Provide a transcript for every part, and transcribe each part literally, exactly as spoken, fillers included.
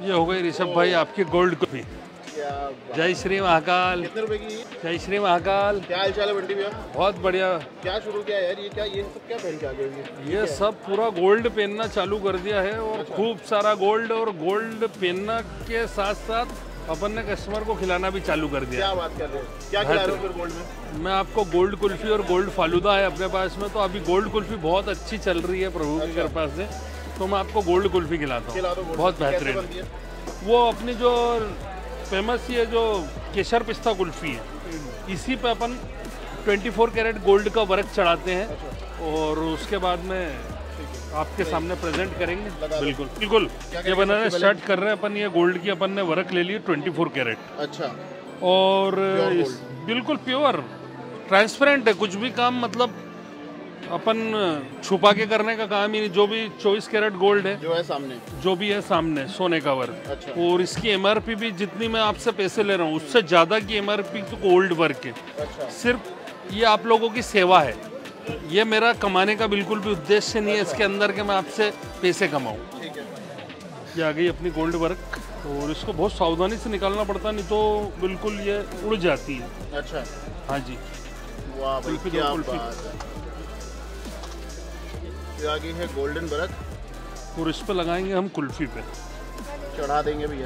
ये हो गई ऋषभ भाई आपकी गोल्ड कुल्फी। जय श्री महाकाल। कितने रुपए की? जय श्री महाकाल। क्या हाल चाल है बंटी भैया? बहुत बढ़िया। क्या शुरू किया यार? ये क्या ये सब क्या पहन के आ गए? ये, ये सब पूरा गोल्ड पहनना चालू कर दिया है और अच्छा। खूब सारा गोल्ड, और गोल्ड पहनना के साथ साथ अपन ने कस्टमर को खिलाना भी चालू कर दिया। क्या बात कर रहे हो? क्या खिला रहे हो फिर गोल्ड में? मैं आपको गोल्ड कुल्फी और गोल्ड फालूदा है अपने पास में, तो अभी गोल्ड कुल्फी बहुत अच्छी चल रही है प्रभु की कृपा से, तो मैं आपको गोल्ड कुल्फी खिलाता हूँ। बहुत बेहतरीन। वो अपनी जो फेमस ये जो केसर पिस्ता कुल्फी है, इसी पे अपन चौबीस कैरेट गोल्ड का वर्क चढ़ाते हैं और उसके बाद में आपके सामने प्रेजेंट करेंगे। बिल्कुल बिल्कुल। ये बनाना स्टार्ट कर रहे हैं अपन। ये गोल्ड की अपन ने वर्क ले ली चौबीस कैरेट। अच्छा। और इस, बिल्कुल प्योर ट्रांसपेरेंट है। कुछ भी काम मतलब अपन छुपा के करने का काम ही नहीं। जो भी चौबीस कैरेट गोल्ड है, जो है सामने, जो भी है सामने सोने का वर्क। अच्छा। और इसकी एमआरपी भी जितनी मैं आपसे पैसे ले रहा हूँ उससे ज्यादा की एमआरपी तो गोल्ड वर्क है। अच्छा। सिर्फ ये आप लोगों की सेवा है। ये मेरा कमाने का बिल्कुल भी उद्देश्य नहीं है इसके अंदर के मैं आपसे पैसे कमाऊँ। ठीक है। ये आ गई अपनी गोल्ड वर्क और इसको बहुत सावधानी से निकालना पड़ता है, नहीं तो बिल्कुल ये उड़ जाती है। अच्छा। हाँ जी। वाह भाई, कुल्फी क्या दो कुल्फी। बात है। ये आ गई है गोल्डन वर्क और इस पे लगाएंगे हम कुल्फी पे, चढ़ा देंगे भैया।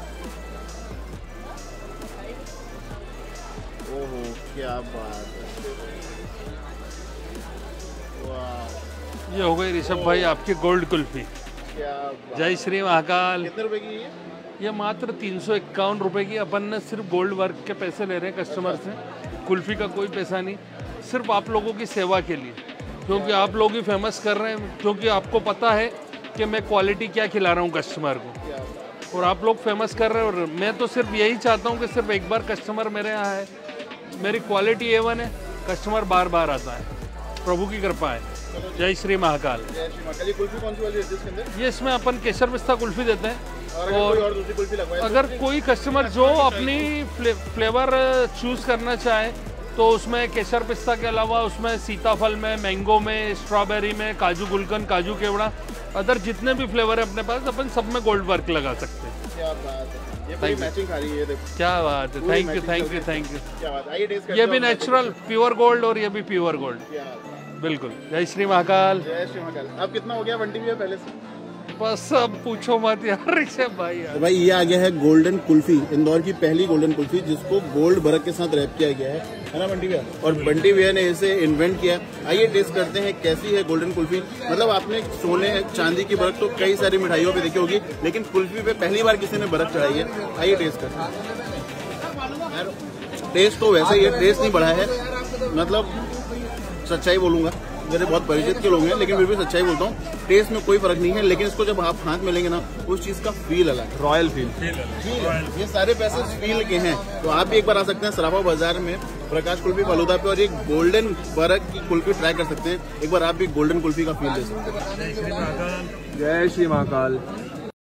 ओहो क्या बात है। वाह। ये हो गई ऋषभ भाई आपकी गोल्ड कुल्फी। क्या बात। जय श्री महाकाल। कितने रुपए की ये? ये मात्र तीन सौ इक्यावन रुपये की अपन ने सिर्फ गोल्ड वर्क के पैसे ले रहे हैं कस्टमर से। कुल्फी का कोई पैसा नहीं, सिर्फ आप लोगों की सेवा के लिए, क्योंकि आप लोग ही फेमस कर रहे हैं। क्योंकि आपको पता है कि मैं क्वालिटी क्या खिला रहा हूँ कस्टमर को, और आप लोग फेमस कर रहे हैं। और मैं तो सिर्फ यही चाहता हूँ कि सिर्फ एक बार कस्टमर मेरे यहाँ है, मेरी क्वालिटी ए वन है, कस्टमर बार बार आता है। प्रभु की कृपा है। जय श्री महाकाल। जय श्री महाकाल। ये कुल्फी कौन सी वाली है इसके अंदर? ये इसमें अपन केसर पिस्ता कुल्फी देते हैं। और अगर कोई और दूसरी कुल्फी लगवाए, अगर कोई कस्टमर जो अपनी फ्ले, फ्लेवर चूज करना चाहे तो उसमें केसर पिस्ता के अलावा उसमें सीताफल में, मैंगो में, स्ट्रॉबेरी में, काजू गुलकंद, काजू केवड़ा, अदर जितने भी फ्लेवर है अपने पास, अपन सब में गोल्ड वर्क लगा सकते हैं। क्या बात है। ये पूरी मैचिंग खा रही है, देखो। क्या बात है। Thank you thank you thank you. क्या बात है। आइए टेस्ट करते ये हैं। भी नेचुरल प्योर गोल्ड और ये भी प्योर गोल्ड। क्या बात है। बिल्कुल। जय श्री महाकाल। जय श्री महाकाल। अब कितना हो गया बंटी भैया पहले से? बस अब पूछो मत यार ऋषभ भाई यार। तो भाई ये आ गया है गोल्डन कुल्फी, इंदौर की पहली गोल्डन कुल्फी जिसको गोल्ड वर्क के साथ रैप किया गया है, है ना बंटी भैया? और बंटी भैया ने इसे इन्वेंट किया। आइए टेस्ट करते हैं कैसी है गोल्डन कुल्फी। मतलब आपने सोने चांदी की बर्फ तो कई सारी मिठाइयों पे देखी होगी, लेकिन कुल्फी पे पहली बार किसी ने बर्फ चढ़ाई है। आइए टेस्ट करते हैं। टेस्ट तो वैसा ही है, टेस्ट नहीं बढ़ा है। मतलब सच्चाई बोलूंगा, मेरे बहुत परिचित के लोग हैं लेकिन फिर भी सच्चाई बोलता हूँ, टेस्ट में कोई फर्क नहीं है। लेकिन इसको जब आप हाथ में लेंगे ना, उस चीज का फील अलग, रॉयल फील। ये सारे पैसे फील के हैं। तो आप भी एक बार आ सकते हैं सराफा बाजार में प्रकाश कुल्फी फालूदा पे और एक गोल्डन वर्क की कुल्फी ट्राई कर सकते हैं। एक बार आप भी गोल्डन कुल्फी का फील ले सकते हैं। जय श्री महाकाल।